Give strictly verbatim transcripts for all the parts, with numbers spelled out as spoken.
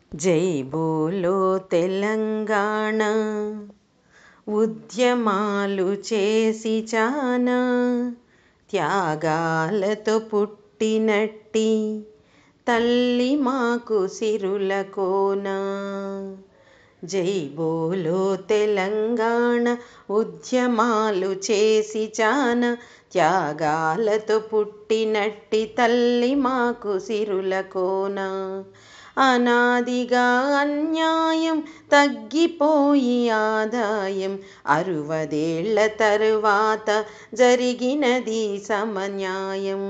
జై బోలో తెలంగాణ, ఉద్యమాలు చేసి చానా త్యాగాలతో పుట్టినట్టి తల్లి మాకు సిరుల కోన. జై బోలో తెలంగాణ, ఉద్యమాలు చేసి చానా త్యాగాలతో పుట్టినట్టి తల్లి మాకు సిరుల కోన. అనాదిగా అన్యాయం తగ్గిపోయి ఆదాయం, అరవదేళ్ల తరువాత జరిగినది సమన్యాయం.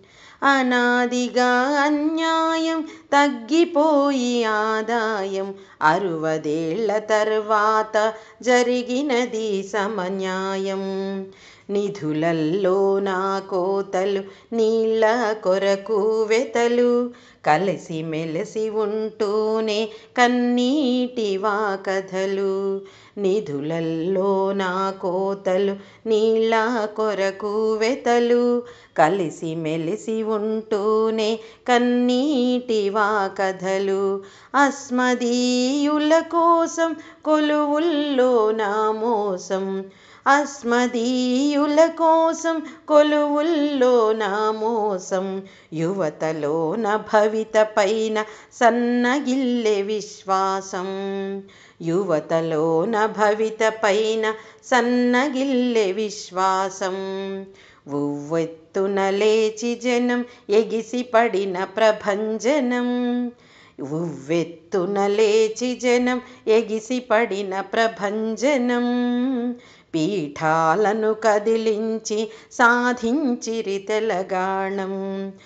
అనాదిగా అన్యాయం తగ్గిపోయి ఆదాయం, అరవదేళ్ల తరువాత జరిగినది సమన్యాయం. నిధులల్లో నా కోతలు, నీళ్ళ కొరకు వెతలు, కలిసి మెలిసి ఉంటూనే కన్నీటి వాకథలు. నిధులల్లో నా కోతలు, నీళ్ళ కొరకు వెతలు, కలిసి మెలిసి ఉంటూనే కన్నీటి వాకథలు. అస్మదీయుల కోసం కొలువుల్లో నా మోసం, అస్మదీయుల కోసం కొలువుల్లో నా మోసం. యువతలోన భవిత పైన సన్నగిల్లె విశ్వాసం, యువతలోన భవిత పైన సన్నగిల్లె విశ్వాసం. ఉవ్వెత్తున లేచి జనం ఎగిసి పడిన ప్రభంజనం, ఉవ్వెత్తున లేచి జనం ఎగిసి పడిన ప్రభంజనం. పీఠాలను కదిలించి సాధించిరి తెలంగాణం,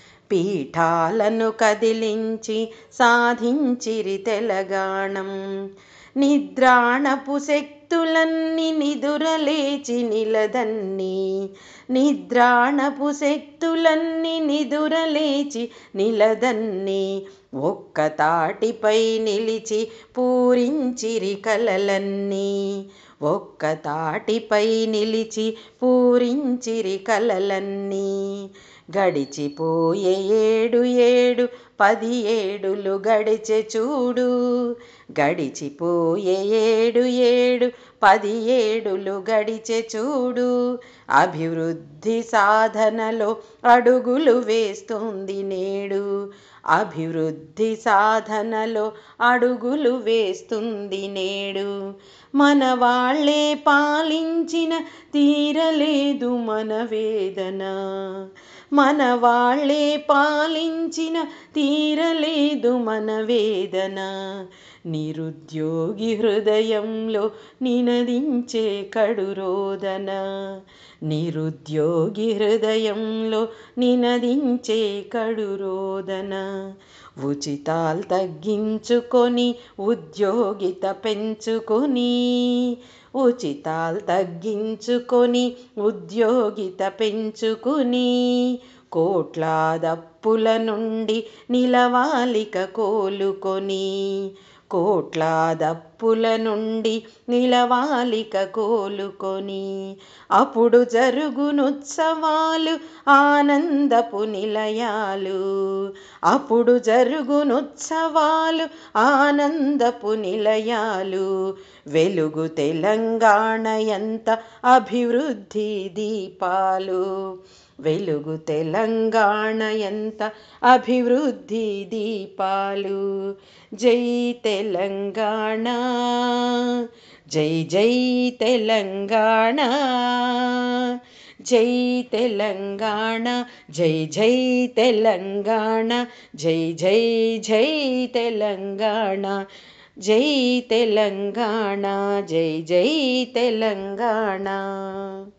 పీఠాలను కదిలించి సాధించిరి తెలంగాణం. నిద్రాణపు శక్తులన్నీ నిదురలేచి నిలదన్ని, నిద్రాణపు శక్తులన్నీ నిదురలేచి నిలదన్ని. ఒక్క తాటిపై నిలిచి పూరించిరి కలలన్నీ, ఒక్క తాటిపై నిలిచి పూరించిరి కలలన్నీ. గడిచిపోయే ఏడు ఏడు పది ఏడులు గడిచె చూడు, గడిచిపోయే ఏడు ఏడు పది ఏడులు గడిచె చూడు. అభివృద్ధి సాధనలో అడుగులు వేస్తుంది నేడు, అభివృద్ధి సాధనలో అడుగులు వేస్తుంది నేడు. మన వాళ్ళే పాలించిన తీరలేదు మన వేదన, మన వాళ్ళే పాలించిన తీరలేదు మన వేదన. నిరుద్యోగి హృదయంలో నినదించే కడు రోదన, నిరుద్యోగి హృదయంలో నినదించే కడు రోదన. ఉచితాలు తగ్గించుకొని ఉద్యోగిత పెంచుకొని, ఉచితాలు తగ్గించుకొని ఉద్యోగిత పెంచుకుని. కోట్లాదప్పుల నుండి నిలవాలిక కోలుకొని, కోట్లాదప్పుల నుండి నిలవాలిక కోలుకొని. అప్పుడు జరుగునుత్సవాలు ఆనందపు నిలయాలు, అప్పుడు జరుగునుత్సవాలు ఆనందపు నిలయాలు. వెలుగు తెలంగాణ ఎంత అభివృద్ధి దీపాలు, వెలుగు తెలంగాణ ఎంత అభివృద్ధి దీపాలు. జై తెలంగాణ, జై జై తెలంగాణ, జై తెలంగాణ, జై జై తెలంగాణ, జై జై జై తెలంగాణ. జై తెలంగాణ, జై జై తెలంగాణ.